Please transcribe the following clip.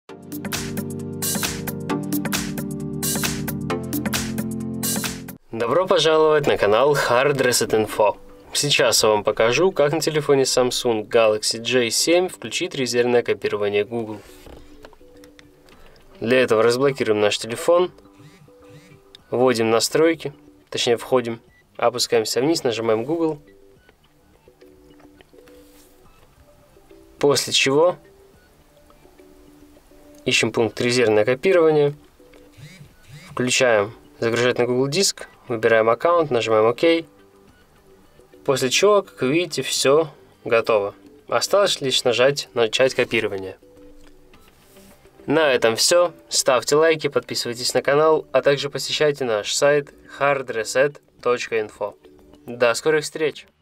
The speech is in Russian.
Добро пожаловать на канал Hard Reset Info. Сейчас я вам покажу, как на телефоне Samsung Galaxy J7 включить резервное копирование Google. Для этого разблокируем наш телефон, вводим настройки, точнее входим, опускаемся вниз, нажимаем Google. После чего ищем пункт резервное копирование, включаем загружать на Google диск, выбираем аккаунт, нажимаем ОК. После чего, как вы видите, все готово. Осталось лишь нажать «Начать копирование». На этом все. Ставьте лайки, подписывайтесь на канал, а также посещайте наш сайт hardreset.info. До скорых встреч!